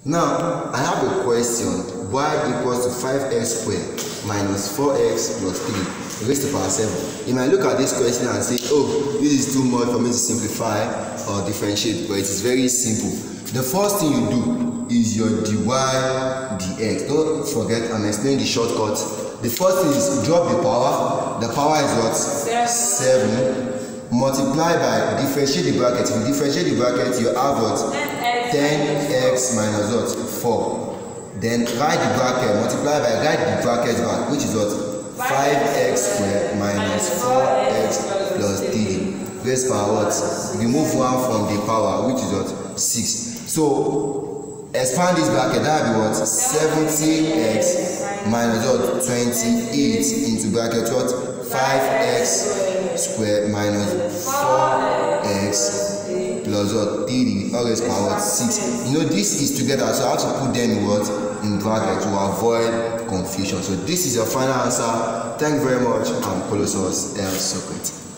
Now, I have a question. Y equals to 5x squared minus 4x plus 3 raised to the power 7. You might look at this question and say, oh, this is too much for me to simplify or differentiate, but it is very simple. The first thing you do is your dy dx. Don't forget, I'm explaining the shortcut. The first thing is drop the power. The power is what? 7. Multiply by, differentiate the bracket. If you differentiate the bracket, you have what? 10x minus what? 4. Then write the bracket, multiply by, write the bracket back, which is what? 5x squared minus 4x plus 3 raised power what? Remove 1 from the power, which is what? 6. So expand this bracket, that will be what? 70x minus what? 28 into bracket what? 5x squared minus 4x plus what? 3 all raised power what? 6. You know this is together, so I have to put them in what? In bracket to avoid confusion. So this is your final answer. Thank you very much. I'm Colossus L. Socrates.